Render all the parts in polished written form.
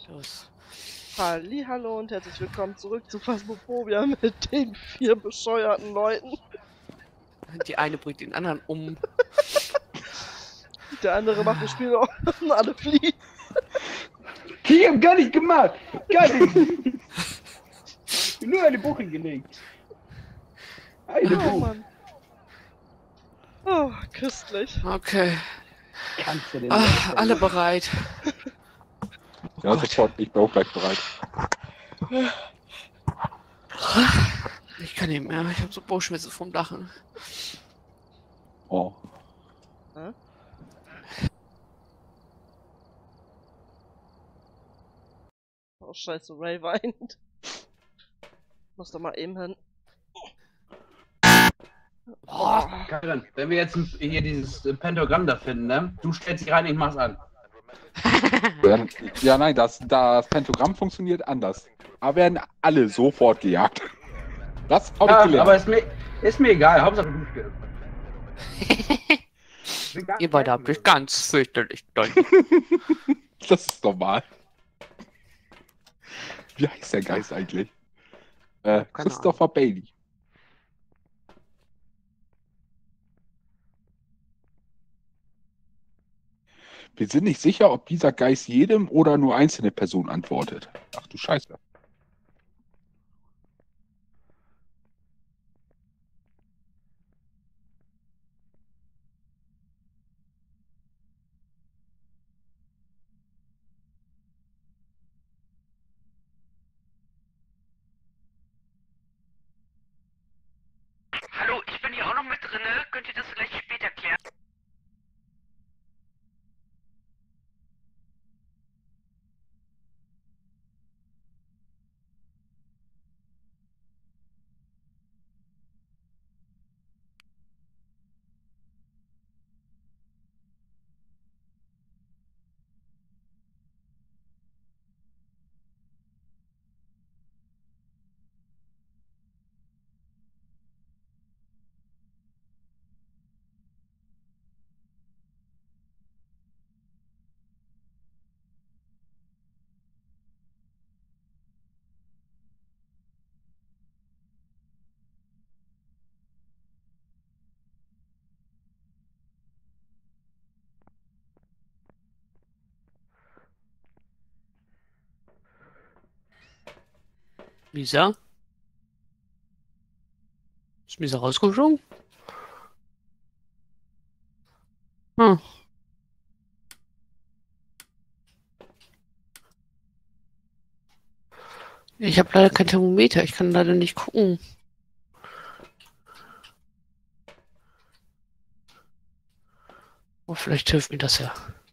Los. Hallo und herzlich willkommen zurück zu Phasmophobia mit den 4 bescheuerten Leuten. Die eine bringt den anderen um. Der andere macht das Spiel auch und alle fliehen. Ich hab gar nicht gemacht. Gar nicht. Nur eine Buch hingelegt. Eine Oh Buch. Mann. Oh, köstlich. Okay. Kannst du denn Alle bereit. Oh Ja, Gott. sofort. Ich bin auch gleich bereit. Ich kann nicht mehr. Ich habe so Bauchschmerzen vom Lachen. Oh. Hä? Oh, scheiße, Ray weint. Muss doch mal eben hin. Oh, Karin, wenn wir jetzt hier dieses Pentagramm da finden, ne? Du stellst dich rein, ich mach's an. Ja, nein, das Pentagramm funktioniert anders. Aber werden alle sofort gejagt. Das habe ich Ja, gelernt. aber ist mir egal. Hauptsache du stirbst. ihr beide habt euch ganz fürchterlich doll. Das ist normal. Wie heißt der Geist eigentlich? Christopher Bailey. Wir sind nicht sicher, ob dieser Geist jedem oder nur einzelne Personen antwortet. Ach du Scheiße. Hallo, ich bin hier auch noch mit drinne. Könnt ihr das vielleicht später klären? Misa? Ist Misa rausgeflogen? Hm. Ich habe leider kein Thermometer. Ich kann leider nicht gucken. Oh, vielleicht hilft mir das ja.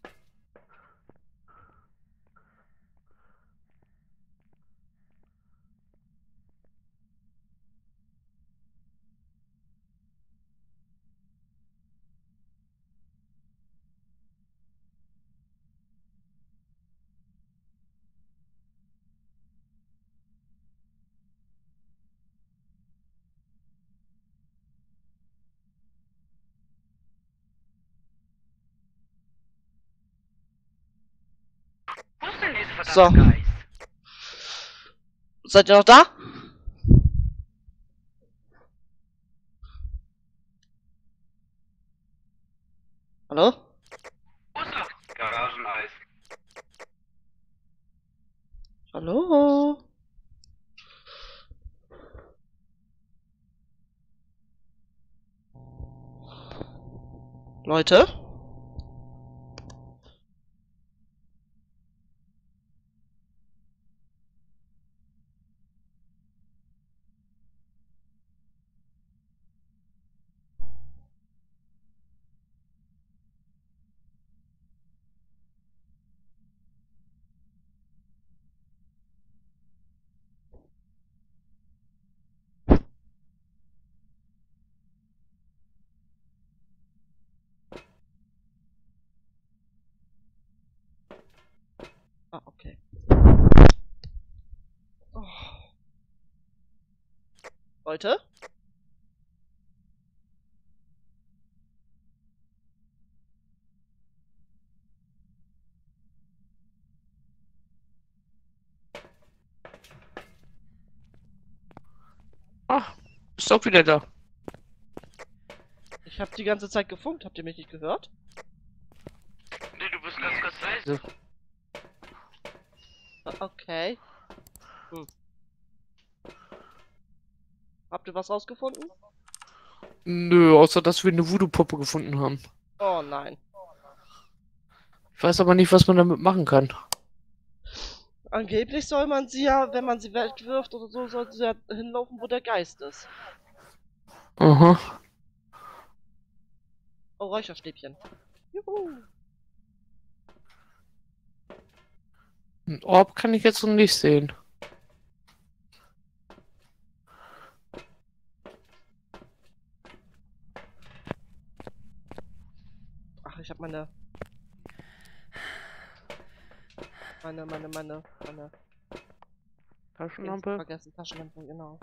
Wo ist denn diese So. verdammte Geist? Seid ihr noch da? Hallo? Wo ist er? Garageneis. Hallo? Leute? Ah, okay. Oh. Leute? Ah, bist auch wieder da. Ich habe die ganze Zeit gefunkt. Habt ihr mich nicht gehört? Nee, du bist ganz leise. Okay. Habt ihr was rausgefunden? Nö, außer dass wir eine Voodoo-Puppe gefunden haben. Oh nein. Ich weiß aber nicht, was man damit machen kann. Angeblich soll man sie ja, wenn man sie wegwirft oder so, soll sie ja hinlaufen, wo der Geist ist. Aha. Oh, Räucherstäbchen. Juhu. Ein Orb kann ich jetzt noch nicht sehen. Ach, ich hab meine Taschenlampe. vergessen. Taschenlampe, genau.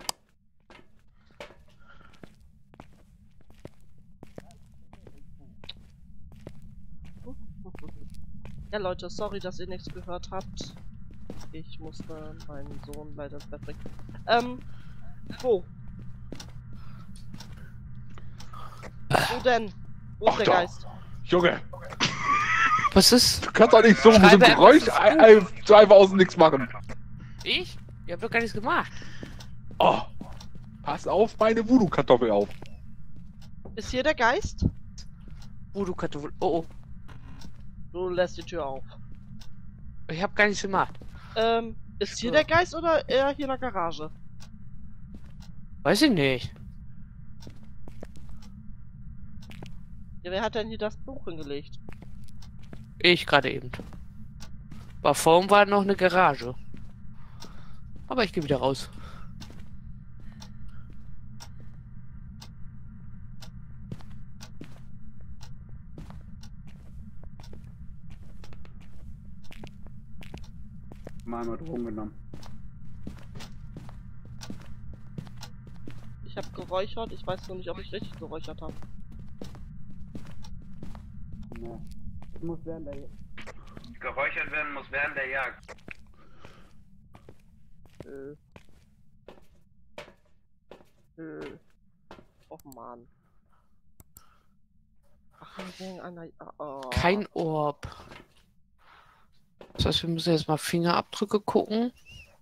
Ja, Leute, sorry, dass ihr nichts gehört habt. Ich musste meinen Sohn leider ins Bett bringen. Wo? Wo denn? Wo ist Ach, der da. Geist? Junge, Was ist? du kannst doch nicht so mit so einem Schreibe Geräusch einfach so einfach aus dem Nichts machen. Ich? Ich hab doch gar nichts gemacht. Oh, pass auf meine Voodoo-Kartoffel auf. Ist hier der Geist? Voodoo-Kartoffel. Oh, Du lässt die Tür auf. oh. Ich hab gar nichts gemacht. Ist hier der Geist oder eher hier in der Garage? Weiß ich nicht. Ja, wer hat denn hier das Buch hingelegt? Ich gerade eben. War vorhin war noch eine Garage. Aber ich gehe wieder raus. Mal Drogen genommen. Ich habe geräuchert, ich weiß nur nicht, ob ich richtig geräuchert habe. Ja. Geräuchert werden muss während der Jagd. Och man. Ach, wegen einer. Oh. Kein Orb. Das heißt, wir müssen jetzt mal Fingerabdrücke gucken.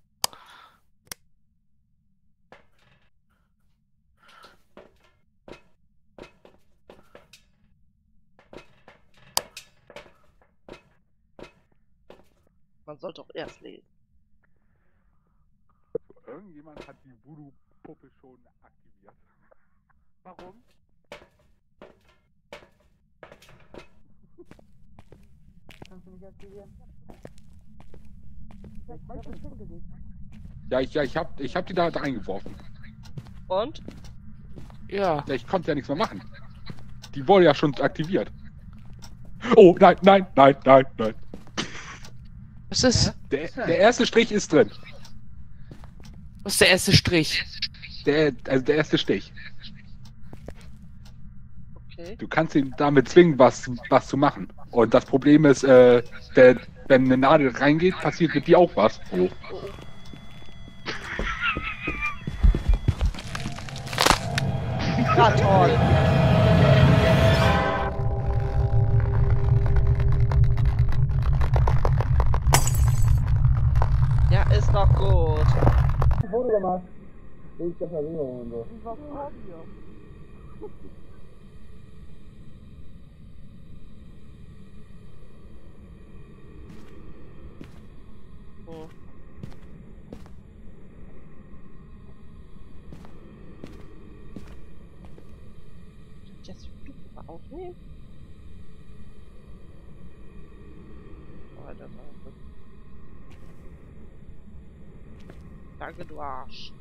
Man sollte auch erst lesen. Irgendjemand hat die Voodoo-Puppe schon aktiviert. Warum? Kannst du mich aktivieren? Ja, ich hab die da reingeworfen. Und? Ja. Ja, ich konnte ja nichts mehr machen. Die wurde ja schon aktiviert. Oh, nein, nein, nein, nein, nein. Was ist? Der erste Strich ist drin. Was ist der erste Strich? Der erste Stich. Okay. Du kannst ihn damit zwingen, was zu machen. Und das Problem ist, wenn eine Nadel reingeht, passiert mit dir auch was. Oh. Ja, toll. Ja, ist doch gut. Foto gemacht. Wegen der Versicherung und so. Was haben wir? Oh. Jetzt du mal aufnehmen. Alter, danke. Danke, du Arsch.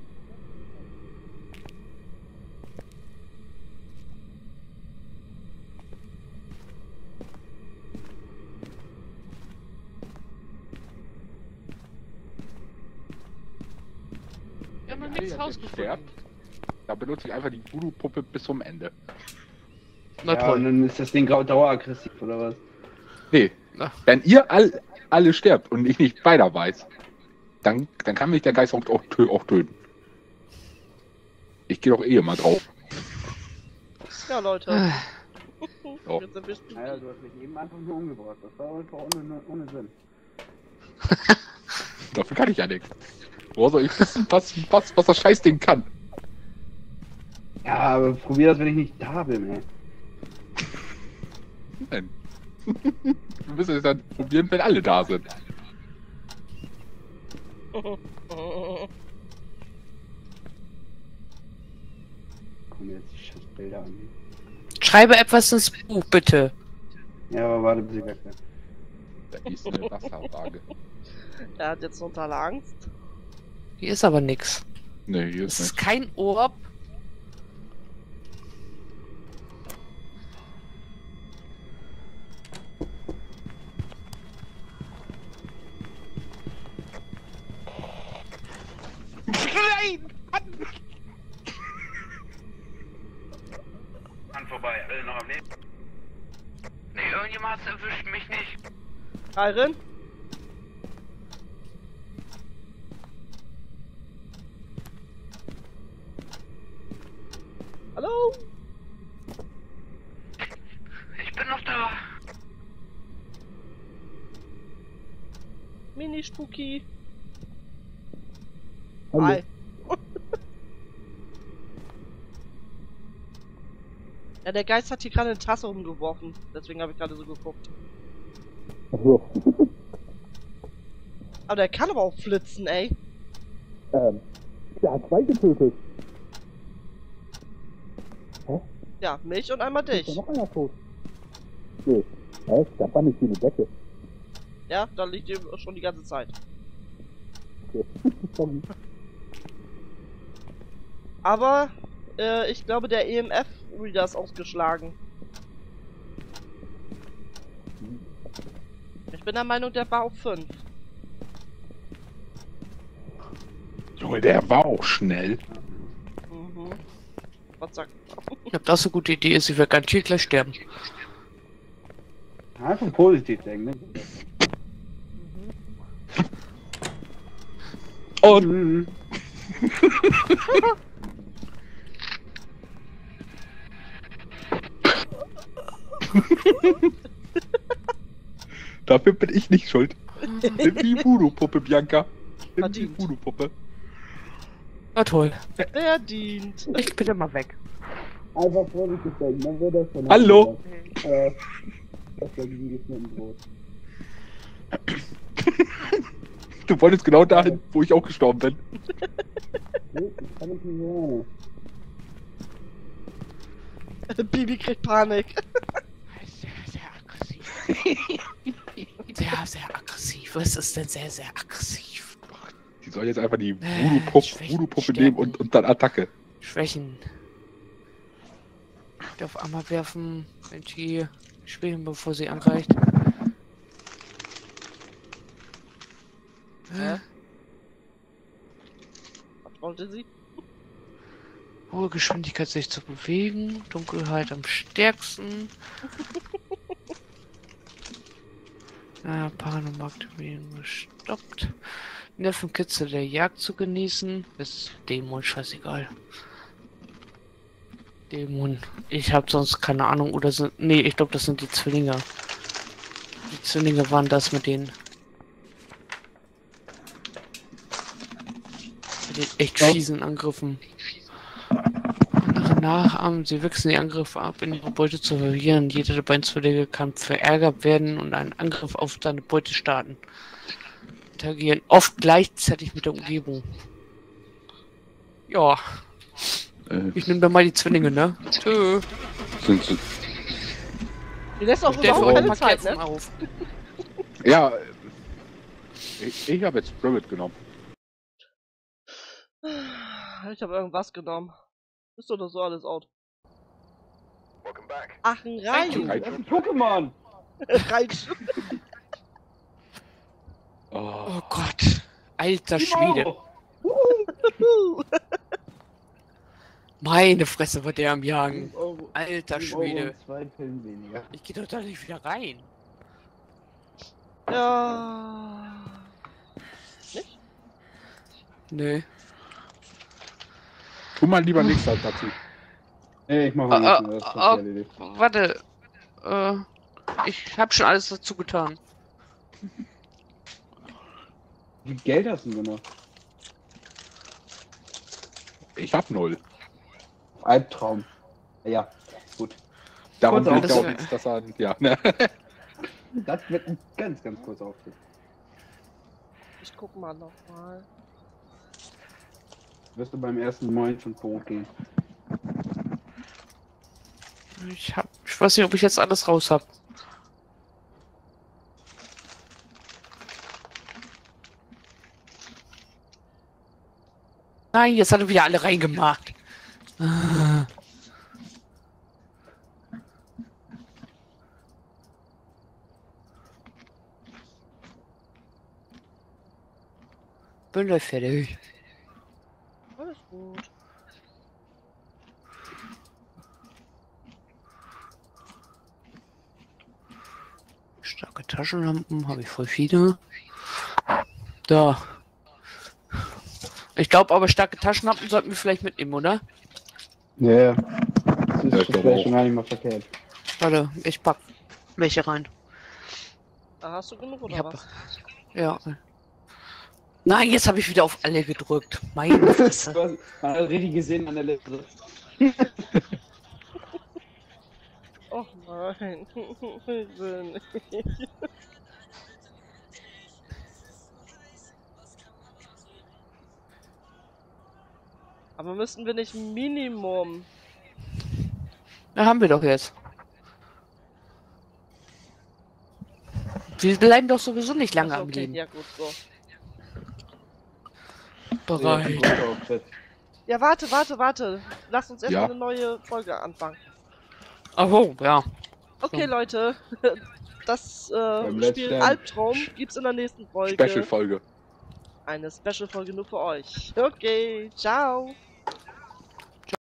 Wir haben noch Ja, nichts der rausgefunden. sterbt. Da benutze ich einfach die Voodoo-Puppe bis zum Ende. Na Ja, und toll. dann ist das Ding daueraggressiv, oder was? Nee, Na. wenn ihr alle sterbt und ich nicht weiter weiß, dann kann mich der Geist auch töten. Ich gehe doch eh immer drauf. Ja, Leute. Oh. Jetzt ein bisschen. Naja, du hast mich eben einfach nur umgebracht. Das war einfach ohne Sinn. Dafür kann ich ja nichts. Wo soll ich wissen, was das Scheißding kann? Ja, aber probier das, wenn ich nicht da bin, ey. Nein. Wir müssen es dann probieren, wenn alle da sind. Komm jetzt die Scheißbilder an. Schreibe etwas ins Buch, bitte. Ja, aber warte, bis ich weg bin. Da ist eine Wasserwaage. Er hat jetzt total Angst. Hier ist aber nix. Nee, hier Es ist ist nicht. kein Orb. Nein! An vorbei, alle noch am Leben. Nee, irgendjemand erwischt mich nicht. Iron? Hallo? Ich bin noch da. Mini-Spooky. Hallo. Hi. Ja, der Geist hat hier gerade eine Tasse umgeworfen. Deswegen habe ich gerade so geguckt. Achso, Aber der kann aber auch flitzen, ey. der hat 2 getötet. Ja, mich und einmal Ist da dich. noch einer tot? Nee. Da war nicht wie eine Decke. Ja, da liegt ihr schon die ganze Zeit. Okay. Sorry. Aber, ich glaube, der EMF-Reader ist ausgeschlagen. Ich bin der Meinung, der war auf 5. Junge, der war auch schnell. Mhm. Was sagt? Ich hab das eine gute Idee ist, ich werde garantiert gleich sterben. Einfach positiv denken, ne? Und Mhm. dafür bin ich nicht schuld. Nimm die Voodoo-Puppe, Bianca. Nimm die Verdient. Voodoo-Puppe. Na toll. Verdient. Ich bin mal weg. Einfach vorsichtig denken, dann wird das schon. Hallo? Das war wie geschnitten Brot. Du wolltest genau dahin, wo ich auch gestorben bin. Nee, ich kann nicht mehr. Bibi kriegt Panik. Sehr, sehr aggressiv. Sehr, sehr aggressiv. Was ist denn sehr, sehr aggressiv? Die soll jetzt einfach die Schwächen, Voodoo-Puppe nehmen und dann Attacke. Schwächen. Ich darf einmal werfen, wenn die spielen, bevor sie angreift. Hä? Was wollte sie? Hohe Geschwindigkeit, sich zu bewegen. Dunkelheit am stärksten. Paranormal-Aktivierung gestoppt. Nervenkitzel der Jagd zu genießen. Ist Dämon scheißegal. Dämon. Ich habe sonst keine Ahnung. Oder sind. Nee, ich glaube, das sind die Zwillinge. Die Zwillinge waren das mit den. Mit den echt fiesen Angriffen. Andere nachahmen. Sie wechseln die Angriffe ab, in ihre Beute zu verlieren. Jeder der beiden Zwillinge kann verärgert werden und einen Angriff auf seine Beute starten. Interagieren oft gleichzeitig mit der Umgebung. Ja, ich nehme dann mal die Zwillinge, ne? Tschö. Sind Die lässt auch Der überhaupt keine mal Zeit, Kerzen ne? auf. ja, ich habe jetzt Spirit genommen. Ich habe irgendwas genommen. Ist doch so alles out. Ach, ein Raichu. Raichu. Das ist ein Pokémon! Raichu. Oh, Oh Gott. Alter Schwede. Meine Fresse war der am Jagen. Alter Schwede. 2 Pillen weniger. Ich geh doch da nicht wieder rein. Ja. Nicht? Nö. Tu mal lieber nichts dazu. Nee, ich mach mal das hat sich erledigt. Warte. Ich habe schon alles dazu getan. Wie viel Geld hast du noch? Ich hab 0. Albtraum. Ja, gut. Darum Kurz bringt auch auf- nichts, dass er... Ja, ne? Das wird ein ganz kurzer Auftritt. Ich guck mal nochmal. Wirst du beim ersten Moin schon tot gehen. Ich weiß nicht, ob ich jetzt alles raus habe. Nein, jetzt hat er wieder alle reingemacht. Ah. Bin gleich fertig. Alles gut. Starke Taschenlampen habe ich voll viele. Da. Ich glaube aber, starke Taschenlampen sollten wir vielleicht mitnehmen, oder? Ja, das Ja, ich ist glaub vielleicht auch. schon gar nicht mal verkehrt. Warte, ich pack welche rein. Da hast du genug oder Ich hab- was? Ja. Nein, jetzt habe ich wieder auf alle gedrückt. Meine Fresse. Man hat richtig gesehen an der Liste. Oh nein. Ich will nicht. Aber müssten wir nicht Minimum... Da haben wir doch jetzt. Wir bleiben doch sowieso nicht lange Achso, am okay, Leben. ja gut, so. Bereit. Ja, warte. Lass uns erstmal Ja. eine neue Folge anfangen. Ach so, ja. Okay, So. Leute. Das Let's Spiel Stand. Albtraum gibt's in der nächsten Folge. Special-Folge. Eine Special-Folge nur für euch. Okay, ciao.